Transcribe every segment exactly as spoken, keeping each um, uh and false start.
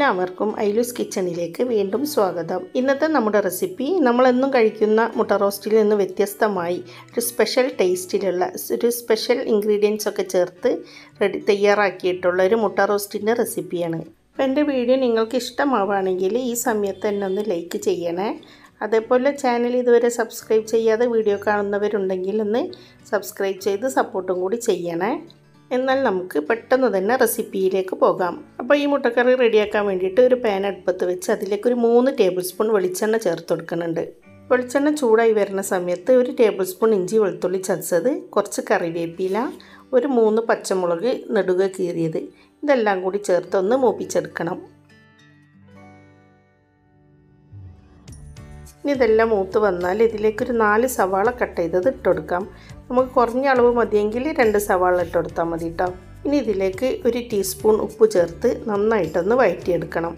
എല്ലാവർക്കും ഐലൂസ് കിച്ചണിലേക്ക് വീണ്ടും സ്വാഗതം. ഇന്നത്തെ നമ്മുടെ റെസിപ്പി നമ്മളെന്നും കഴിക്കുന്ന മുട്ട റോസ്റ്റിൽ നിന്ന് വ്യത്യസ്തമായി ഒരു സ്പെഷ്യൽ ടേസ്റ്റിലുള്ള ഒരു സ്പെഷ്യൽ ഇൻഗ്രീഡിയൻസ് ഒക്കെ ചേർത്ത് റെഡി തയ്യാറാക്കിയിട്ടുള്ള ഒരു മുട്ട റോസ്റ്റിൻ്റെ റെസിപ്പിയാണ്. അപ്പോൾ എൻ്റെ വീഡിയോ നിങ്ങൾക്ക് ഇഷ്ടമാവുകയാണെങ്കിൽ ഈ സമയത്ത് തന്നെ ഒന്ന് ലൈക്ക് ചെയ്യണേ. അതേപോലെ ചാനൽ ഇതുവരെ സബ്സ്ക്രൈബ് ചെയ്യാതെ വീഡിയോ കാണുന്നവരുണ്ടെങ്കിൽ ഒന്ന് സബ്സ്ക്രൈബ് ചെയ്ത് സപ്പോർട്ടും കൂടി ചെയ്യണേ. എന്നാൽ നമുക്ക് പെട്ടെന്ന് തന്നെ റെസിപ്പിയിലേക്ക് പോകാം. അപ്പോൾ ഈ മുട്ടക്കറി റെഡിയാക്കാൻ വേണ്ടിയിട്ട് ഒരു പാൻ അടുപ്പത്ത് വെച്ച് അതിലേക്ക് ഒരു മൂന്ന് ടേബിൾ സ്പൂൺ വെളിച്ചെണ്ണ ചേർത്ത് കൊടുക്കുന്നുണ്ട്. വെളിച്ചെണ്ണ ചൂടായി വരുന്ന സമയത്ത് ഒരു ടേബിൾ സ്പൂൺ ഇഞ്ചി വെളുത്തുള്ളി ചതച്ചത്, കുറച്ച് കറിവേപ്പില, ഒരു മൂന്ന് പച്ചമുളക് നെടുക കീറിയത്, ഇതെല്ലാം കൂടി ചേർത്തൊന്ന് മൂപ്പിച്ചെടുക്കണം. ഇനി ഇതെല്ലാം മൂത്ത് വന്നാൽ ഇതിലേക്കൊരു നാല് സവാള കട്ട് ചെയ്തത് ഇട്ട് കൊടുക്കാം. നമുക്ക് കുറഞ്ഞ അളവ് മതിയെങ്കിൽ രണ്ട് സവാള ഇട്ട് കൊടുത്താൽ മതി കേട്ടോ. ഇനി ഇതിലേക്ക് ഒരു ടീസ്പൂൺ ഉപ്പ് ചേർത്ത് നന്നായിട്ടൊന്ന് വഴറ്റിയെടുക്കണം.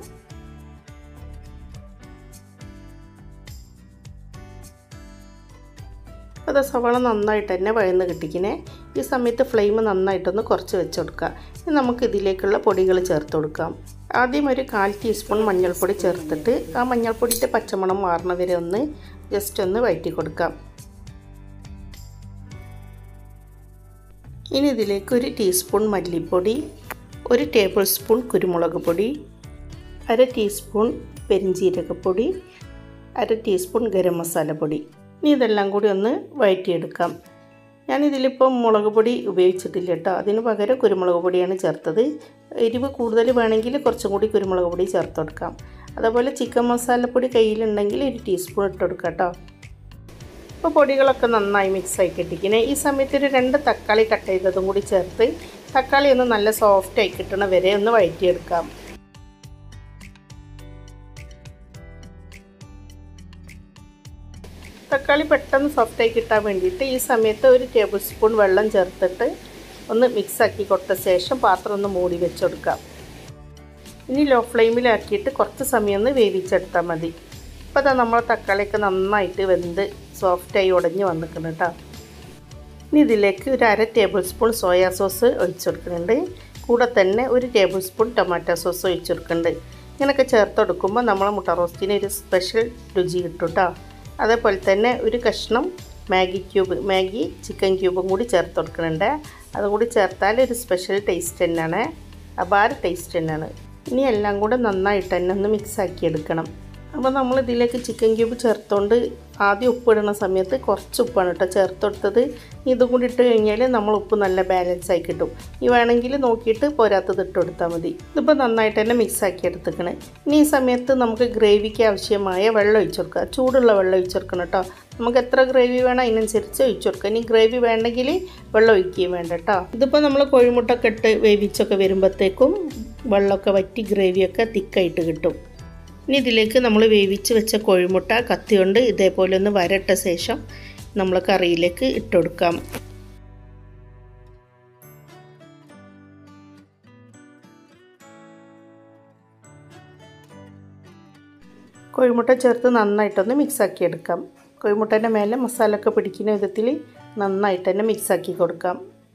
അത് സവാള നന്നായിട്ട് തന്നെ വഴന്ന് കിട്ടിക്കണേ. ഈ സമയത്ത് ഫ്ലെയിം നന്നായിട്ടൊന്ന് കുറച്ച് വെച്ച് കൊടുക്കുക. ഇനി നമുക്ക് ഇതിലേക്കുള്ള പൊടികൾ ചേർത്ത് കൊടുക്കാം. ആദ്യം ഒരു കാൽ ടീസ്പൂൺ മഞ്ഞൾപ്പൊടി ചേർത്തിട്ട് ആ മഞ്ഞൾപ്പൊടിയുടെ പച്ചമണം മാറണ വരെ ഒന്ന് ജസ്റ്റ് ഒന്ന് വഴറ്റി കൊടുക്കാം. ഇനി ഇതിലേക്ക് ഒരു ടീസ്പൂൺ മല്ലിപ്പൊടി, ഒരു ടേബിൾ സ്പൂൺ കുരുമുളക് പൊടി, അര ടീസ്പൂൺ പെരിഞ്ജീരകപ്പൊടി, അര ടീസ്പൂൺ ഗരം മസാല പൊടി, ഇനി ഇതെല്ലാം കൂടി ഒന്ന് വഴറ്റിയെടുക്കാം. ഞാനിതിലിപ്പം മുളക് പൊടി ഉപയോഗിച്ചിട്ടില്ല കേട്ടോ, അതിന് പകരം കുരുമുളക് പൊടിയാണ് ചേർത്തത്. എരിവ് കൂടുതൽ വേണമെങ്കിൽ കുറച്ചും കൂടി കുരുമുളക് പൊടി ചേർത്ത് കൊടുക്കാം. അതേപോലെ ചിക്കൻ മസാലപ്പൊടി കയ്യിലുണ്ടെങ്കിൽ ഒരു ടീസ്പൂൺ ഇട്ട് കൊടുക്കാം കേട്ടോ. ഇപ്പോൾ പൊടികളൊക്കെ നന്നായി മിക്സായി കിട്ടിക്കണേ. ഈ സമയത്ത് ഒരു രണ്ട് തക്കാളി കട്ട് ചെയ്തതും കൂടി ചേർത്ത് തക്കാളി ഒന്ന് നല്ല സോഫ്റ്റായി കിട്ടണ വരെ ഒന്ന് വഴറ്റിയെടുക്കാം. തക്കാളി പെട്ടെന്ന് സോഫ്റ്റായി കിട്ടാൻ വേണ്ടിയിട്ട് ഈ സമയത്ത് ഒരു ടേബിൾ സ്പൂൺ വെള്ളം ചേർത്തിട്ട് ഒന്ന് മിക്സാക്കി കൊടുത്ത ശേഷം പാത്രം ഒന്ന് മൂടി വെച്ച് കൊടുക്കാം. ഇനി ലോ ഫ്ലെയിമിലാക്കിയിട്ട് കുറച്ച് സമയം ഒന്ന് വേവിച്ചെടുത്താൽ മതി. അപ്പോൾ അതാ നമ്മൾ തക്കാളിയൊക്കെ നന്നായിട്ട് വെന്ത് സോഫ്റ്റായി ഉടഞ്ഞ് വന്നിട്ടുണ്ട് കേട്ടോ. ഇനി ഇതിലേക്ക് ഒരു അര ടേബിൾ സ്പൂൺ സോയാ സോസ് ഒഴിച്ചു കൊടുക്കുന്നുണ്ട്. കൂടെ തന്നെ ഒരു ടേബിൾ സ്പൂൺ ടൊമാറ്റോ സോസ് ഒഴിച്ചു കൊടുക്കുന്നുണ്ട്. ഇങ്ങനെയൊക്കെ ചേർത്ത് കൊടുക്കുമ്പോൾ നമ്മളെ മുട്ട റോസ്റ്റിന് ഒരു സ്പെഷ്യൽ രുചി കിട്ടും കേട്ടോ. അതേപോലെ തന്നെ ഒരു കഷ്ണം മാഗി ക്യൂബ് മാഗി ചിക്കൻ ക്യൂബും കൂടി ചേർത്ത് കൊടുക്കുന്നുണ്ട്. അതുകൂടി ചേർത്താൽ ഒരു സ്പെഷ്യൽ ടേസ്റ്റ് തന്നെയാണ്, അപാര ടേസ്റ്റ് തന്നെയാണ്. ഇനി എല്ലാം കൂടെ നന്നായിട്ട് തന്നെ ഒന്ന് മിക്സാക്കി എടുക്കണം. അപ്പോൾ നമ്മൾ ഇതിലേക്ക് ചിക്കൻ ക്യൂബ് ചേർത്തുകൊണ്ട് ആദ്യം ഉപ്പ് ഇടുന്ന സമയത്ത് കുറച്ച് ഉപ്പാണ് കേട്ടോ ചേർത്ത് കൊടുത്തത്. ഇതും കൂടി ഇട്ട് കഴിഞ്ഞാൽ നമ്മൾ ഉപ്പ് നല്ല ബാലൻസ് ആയി കിട്ടും. ഈ വേണമെങ്കിൽ നോക്കിയിട്ട് പോരാത്തത് ഇട്ട് കൊടുത്താൽ മതി. ഇതിപ്പോൾ നന്നായിട്ട് തന്നെ മിക്സാക്കി എടുത്തേക്കണേ. ഇനി ഈ സമയത്ത് നമുക്ക് ഗ്രേവിക്ക് ആവശ്യമായ വെള്ളം ഒഴിച്ചു കൊടുക്കുക. ചൂടുള്ള വെള്ളം ഒഴിച്ചു കൊടുക്കണം കേട്ടോ. നമുക്ക് എത്ര ഗ്രേവി വേണം അതിനനുസരിച്ച് ഒഴിച്ചു കൊടുക്കുക. ഇനി ഗ്രേവി വേണ്ടെങ്കിൽ വെള്ളം ഒഴിക്കുകയും വേണ്ട കേട്ടോ. ഇതിപ്പോൾ നമ്മൾ കോഴിമുട്ടൊക്കെ ഇട്ട് വേവിച്ചൊക്കെ വരുമ്പോഴത്തേക്കും വെള്ളമൊക്കെ വറ്റി ഗ്രേവിയൊക്കെ തിക്കായിട്ട് കിട്ടും. ഇനി ഇതിലേക്ക് നമ്മൾ വേവിച്ച് വെച്ച കോഴിമുട്ട കത്തി കൊണ്ട് ഇതേപോലെ ഒന്ന് വരട്ട ശേഷം നമ്മൾ കറിയിലേക്ക് ഇട്ട് കൊടുക്കാം. കോഴിമുട്ട ചേർത്ത് നന്നായിട്ടൊന്ന് മിക്സാക്കി എടുക്കാം. കോഴിമുട്ടേൻ്റെ മേലെ മസാല ഒക്കെ പിടിക്കുന്ന വിധത്തിൽ നന്നായിട്ട് തന്നെ മിക്സാക്കി കൊടുക്കാം.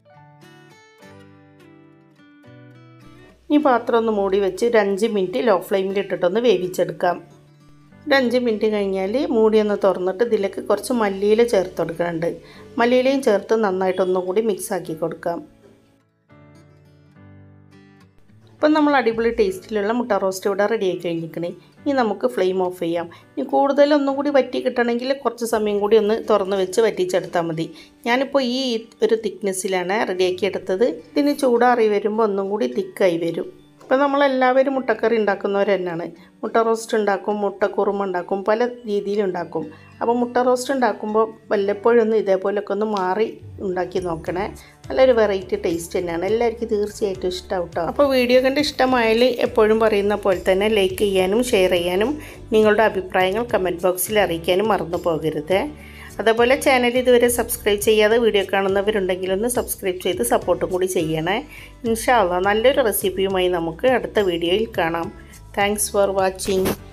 ഈ പാത്രം ഒന്ന് മൂടി വെച്ച് ഒരു അഞ്ച് മിനിറ്റ് ലോ ഫ്ലെയിമിൽ ഇട്ടിട്ടൊന്ന് വേവിച്ചെടുക്കാം. ഒരു അഞ്ച് മിനിറ്റ് കഴിഞ്ഞാൽ മൂടി ഒന്ന് തുറന്നിട്ട് ഇതിലേക്ക് കുറച്ച് മല്ലിയില ചേർത്ത് കൊടുക്കുന്നുണ്ട്. മല്ലിയിലയും ചേർത്ത് നന്നായിട്ടൊന്നും കൂടി മിക്സാക്കി കൊടുക്കാം. ഇപ്പം നമ്മൾ അടിപൊളി ടേസ്റ്റിലുള്ള മുട്ട റോസ്റ്റ് ഇവിടെ റെഡി ആയി കഴിഞ്ഞിരിക്കണേ. ഇനി നമുക്ക് ഫ്ലെയിം ഓഫ് ചെയ്യാം. ഇനി കൂടുതലൊന്നും കൂടി വറ്റി കിട്ടണമെങ്കിൽ കുറച്ച് സമയം കൂടി ഒന്ന് തുറന്ന് വെച്ച് വറ്റിച്ചെടുത്താൽ മതി. ഞാനിപ്പോൾ ഈ ഒരു തിക്നെസ്സിലാണ് റെഡിയാക്കി എടുത്തത്. ഇതിന് ചൂടാറി വരുമ്പോൾ ഒന്നും കൂടി തിക്കായി വരും. ഇപ്പോൾ നമ്മളെല്ലാവരും മുട്ടക്കറി ഉണ്ടാക്കുന്നവർ തന്നെയാണ്. മുട്ട റോസ്റ്റ് ഉണ്ടാക്കും, മുട്ട കുറുമ ഉണ്ടാക്കും, പല രീതിയിലുണ്ടാക്കും. അപ്പോൾ മുട്ട റോസ്റ്റ് ഉണ്ടാക്കുമ്പോൾ വല്ലപ്പോഴൊന്നും ഇതേപോലെയൊക്കെ ഒന്ന് മാറി ഉണ്ടാക്കി നോക്കണേ. നല്ലൊരു വെറൈറ്റി ടേസ്റ്റ് തന്നെയാണ്. എല്ലാവർക്കും തീർച്ചയായിട്ടും ഇഷ്ടമാവും കേട്ടോ. അപ്പോൾ വീഡിയോ കണ്ട് ഇഷ്ടമായാൽ എപ്പോഴും പറയുന്ന പോലെ തന്നെ ലൈക്ക് ചെയ്യാനും ഷെയർ ചെയ്യാനും നിങ്ങളുടെ അഭിപ്രായങ്ങൾ കമൻറ്റ് ബോക്സിൽ അറിയിക്കാനും മറന്നു പോകരുത്. അതേപോലെ ചാനൽ ഇതുവരെ സബ്സ്ക്രൈബ് ചെയ്യാതെ വീഡിയോ കാണുന്നവരുണ്ടെങ്കിൽ ഒന്ന് സബ്സ്ക്രൈബ് ചെയ്ത് സപ്പോർട്ടും കൂടി ചെയ്യണേ. ഇൻഷാ അല്ലാഹ് നല്ലൊരു റെസിപ്പിയുമായി നമുക്ക് അടുത്ത വീഡിയോയിൽ കാണാം. Thanks for watching.